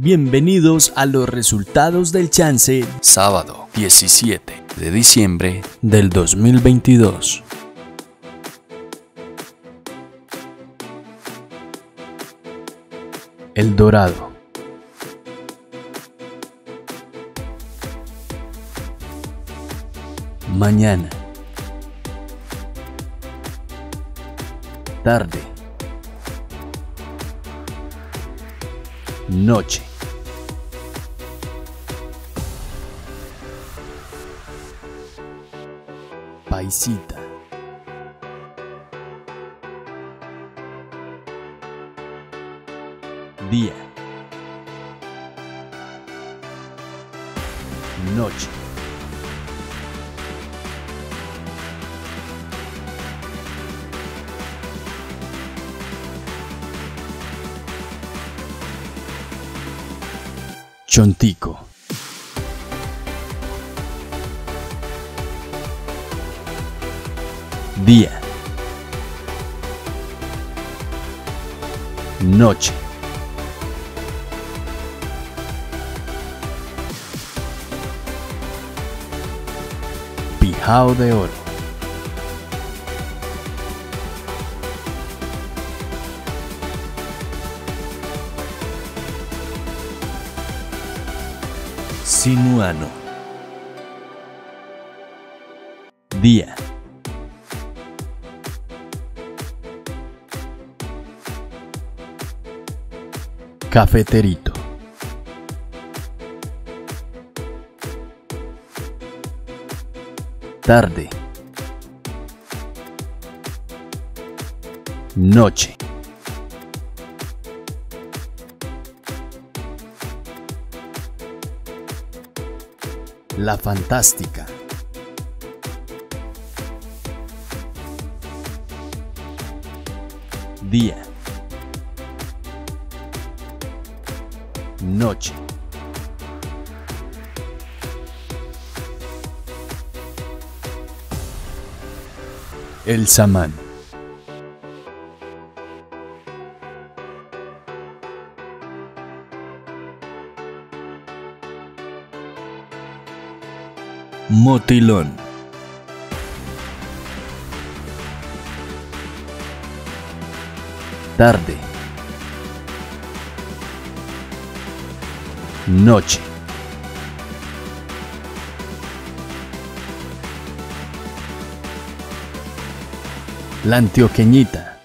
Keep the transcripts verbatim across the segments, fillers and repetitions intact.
Bienvenidos a los resultados del Chance, sábado diecisiete de diciembre del dos mil veintidós. El Dorado. Mañana. Tarde. Noche. Paisita. Día. Noche. Chontico. Día. Noche. Pijao de oro. Sinuano. Día. Cafeterito. Tarde. Noche. La Fantástica. Día. Noche. El Samán. Motilón. Tarde. Noche. La Antioqueñita.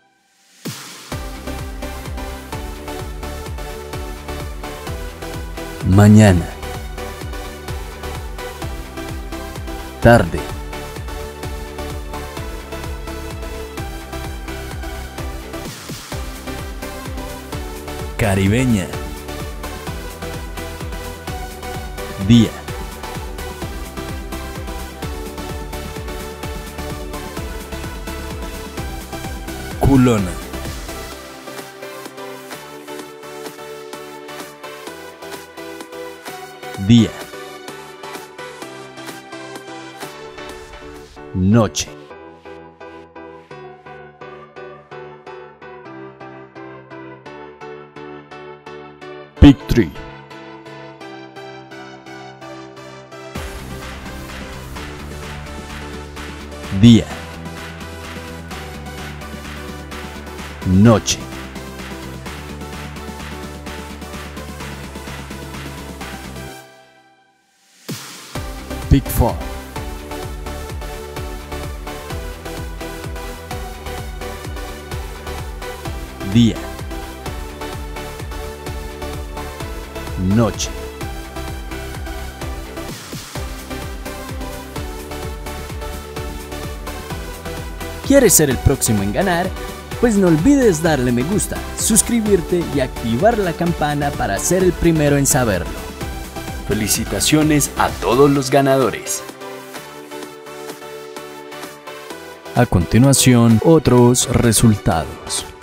Mañana. Tarde. Caribeña. Día. Culona. Día. Noche. Big Tree. Día. Noche. Big Four. Día. Noche. ¿Quieres ser el próximo en ganar? Pues no olvides darle me gusta, suscribirte y activar la campana para ser el primero en saberlo. Felicitaciones a todos los ganadores. A continuación, otros resultados.